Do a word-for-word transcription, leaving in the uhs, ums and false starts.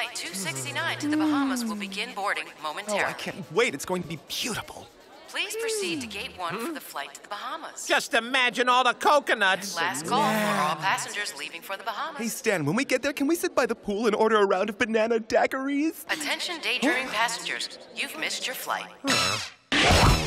Flight two sixty-nine to the Bahamas will begin boarding momentarily. Oh, I can't wait. It's going to be beautiful. Please proceed to gate one for the flight to the Bahamas. Just imagine all the coconuts. Last call for all passengers leaving for the Bahamas. Hey, Stan, when we get there, can we sit by the pool and order a round of banana daiquiris? Attention daydreaming passengers. You've missed your flight.